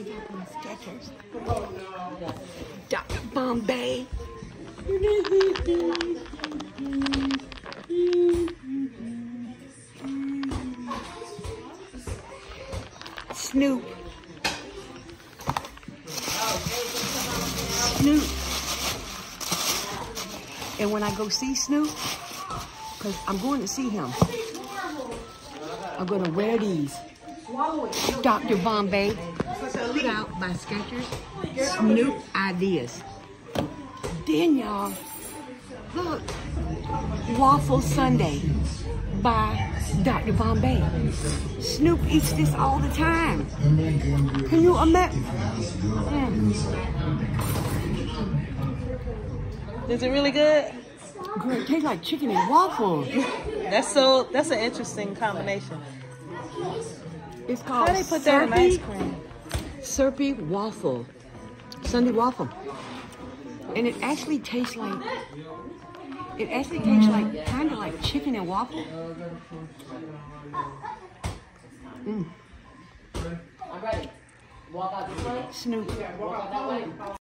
got my Skechers. Dr. Bombay. Snoop. Snoop. And when I go see Snoop, because I'm going to see him, I'm going to wear these. Dr. Bombay, put out by Skechers, Snoop Ideas. Then y'all, look, Waffle Sunday by Dr. Bombay. Snoop eats this all the time. Can you imagine? Is it really good? Girl, it tastes like chicken and waffles. That's an interesting combination. It's called How do they put that in ice cream? Syrupy waffle. Sunday waffle. And it actually tastes like, kind of like chicken and waffle. I'm ready. Walk out this way. Snoop. Walk out that way.